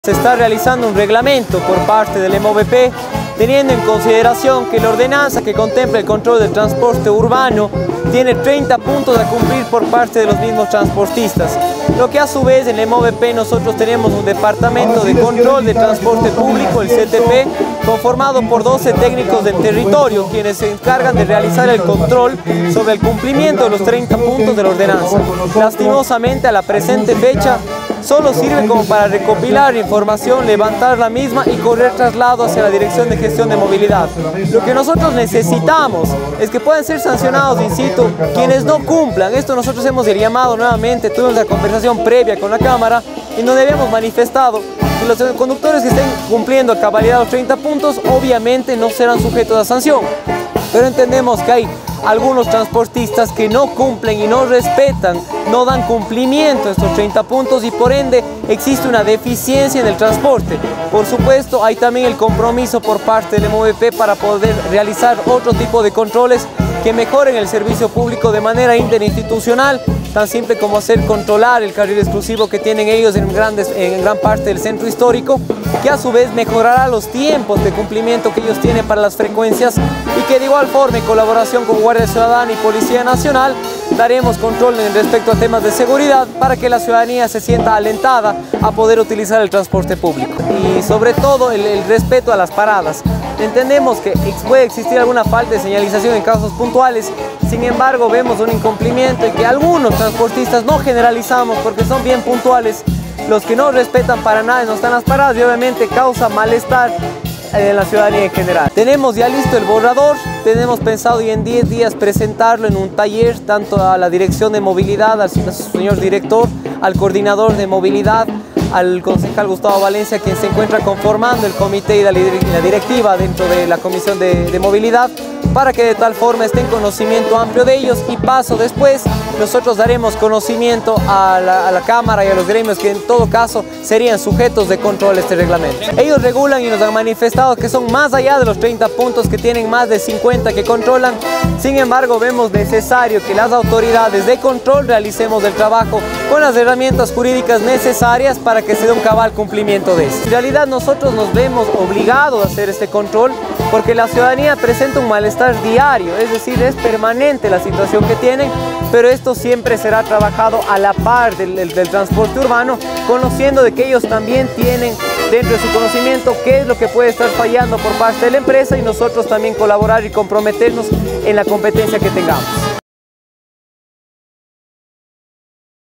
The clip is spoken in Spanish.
Se está realizando un reglamento por parte del MOVP, teniendo en consideración que la ordenanza que contempla el control del transporte urbano tiene 30 puntos a cumplir por parte de los mismos transportistas. Lo que a su vez en el MOVP nosotros tenemos un departamento de control de transporte público, el CTP, conformado por 12 técnicos del territorio, quienes se encargan de realizar el control sobre el cumplimiento de los 30 puntos de la ordenanza. Lastimosamente, a la presente fecha, solo sirve como para recopilar información, levantar la misma y correr traslado hacia la Dirección de Gestión de Movilidad. Lo que nosotros necesitamos es que puedan ser sancionados in situ quienes no cumplan. Esto nosotros hemos llamado nuevamente, tuvimos la conversación previa con la Cámara en donde habíamos manifestado que los conductores que estén cumpliendo a cabalidad los 30 puntos obviamente no serán sujetos a sanción. Pero entendemos que hay algunos transportistas que no cumplen y no respetan, no dan cumplimiento a estos 30 puntos y por ende existe una deficiencia en el transporte. Por supuesto, hay también el compromiso por parte del MOVP para poder realizar otro tipo de controles que mejoren el servicio público de manera interinstitucional, tan simple como hacer controlar el carril exclusivo que tienen ellos en gran parte del centro histórico, que a su vez mejorará los tiempos de cumplimiento que ellos tienen para las frecuencias y que de igual forma en colaboración con Guardia Ciudadana y Policía Nacional daremos control en respecto a temas de seguridad para que la ciudadanía se sienta alentada a poder utilizar el transporte público y sobre todo el respeto a las paradas. Entendemos que puede existir alguna falta de señalización en casos puntuales, sin embargo vemos un incumplimiento y que algunos transportistas, no generalizamos porque son bien puntuales, los que no respetan para nada no están las paradas y obviamente causa malestar en la ciudadanía en general. Tenemos ya listo el borrador, tenemos pensado y en 10 días presentarlo en un taller tanto a la Dirección de Movilidad, al señor director, al coordinador de movilidad, al concejal Gustavo Valencia, quien se encuentra conformando el comité y la directiva dentro de la Comisión de Movilidad, para que de tal forma esté en conocimiento amplio de ellos y paso después nosotros daremos conocimiento a la Cámara y a los gremios que en todo caso serían sujetos de control de este reglamento. Ellos regulan y nos han manifestado que son más allá de los 30 puntos, que tienen más de 50 que controlan. Sin embargo, vemos necesario que las autoridades de control realicemos el trabajo con las herramientas jurídicas necesarias para que se dé un cabal cumplimiento de esto. En realidad nosotros nos vemos obligados a hacer este control porque la ciudadanía presenta un malestar diario, es decir, es permanente la situación que tienen, pero esto siempre será trabajado a la par del transporte urbano, conociendo de que ellos también tienen dentro de su conocimiento qué es lo que puede estar fallando por parte de la empresa y nosotros también colaborar y comprometernos en la competencia que tengamos.